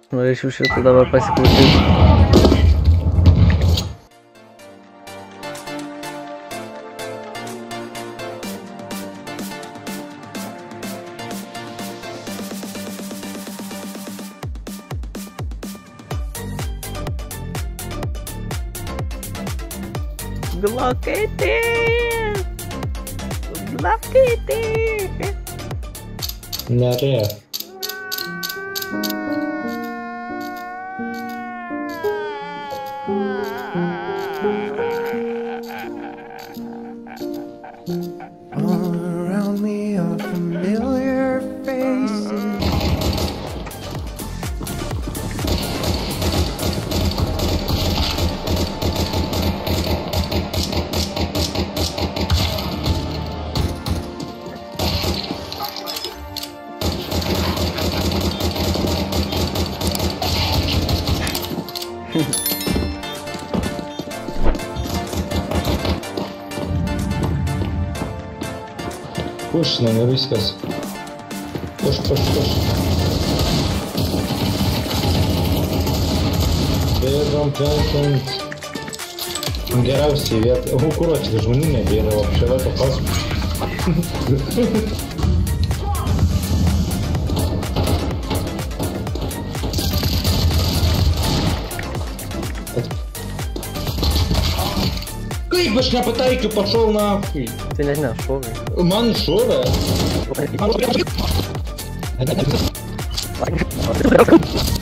Norėčiau šitą dabar pasiklausyti. Glokėti! Glokėti! Nerė. All around me are familiar faces. Pušinam ir viskas. Puš. Bėgam, plaukiant. Geriausiai vieta. Kuruočiai žmonių nebėra, вообще в это pas. Kaip aš nepataikiu, pašol nafui. Tai net ne, šovai. Man šovė. Like